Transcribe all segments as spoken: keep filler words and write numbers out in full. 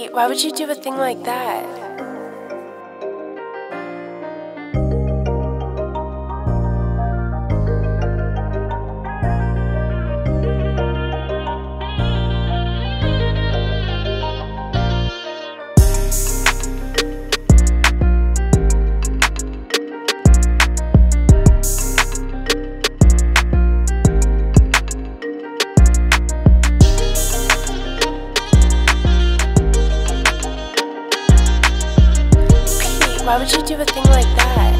Pete, why would you do a thing like that? Why would you do a thing like that?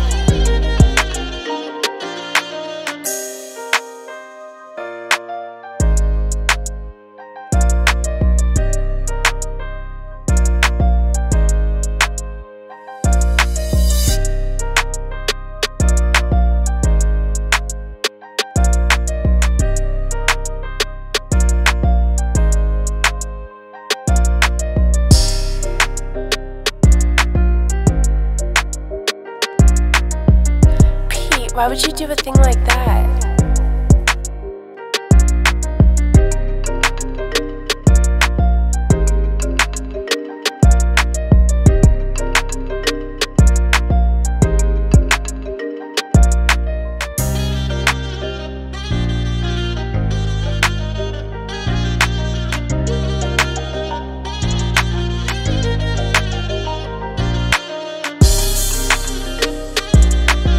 Why would you do a thing like that?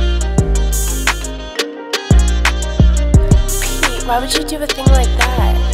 Why would you do a thing like that?